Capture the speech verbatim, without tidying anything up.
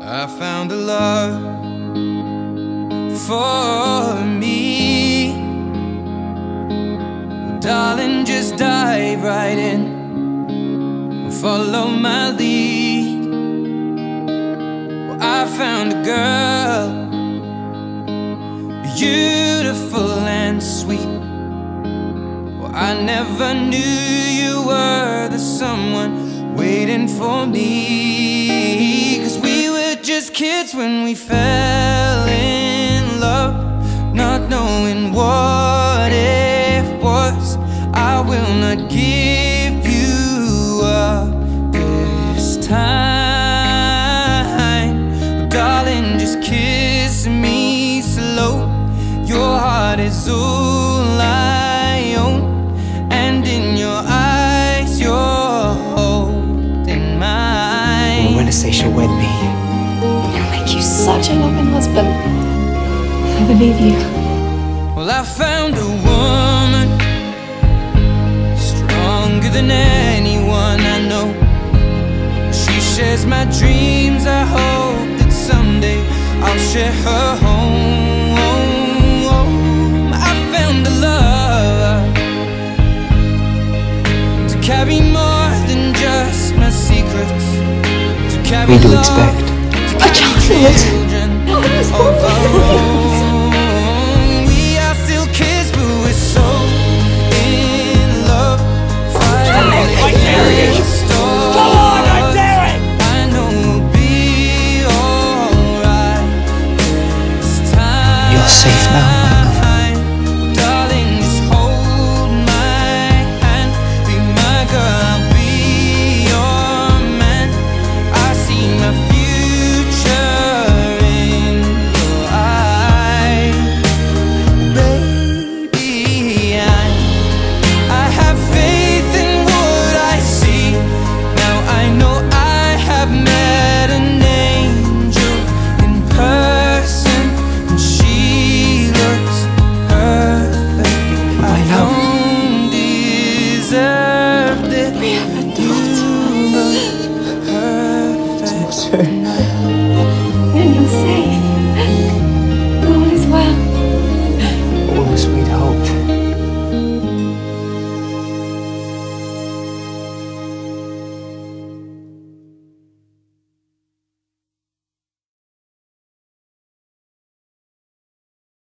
I found a love for me. Well, darling, just dive right in, follow my lead. Well, I found a girl, beautiful and sweet. Well, I never knew you were the someone waiting for me. 'Cause we were just kids when we fell in love, not knowing what it was. I will not give you up this time. Darling, just kiss me slow. Your heart is all I own, and in your eyes you're holding mine. Morwenna say she'll wed me. I'll make you such a loving husband. I believe you. Well, I found a woman stronger than anyone I know. She shares my dreams. I hope that someday I'll share her home. I found a love to carry more than just my secrets, to carry We do love, expect to carry children of our own.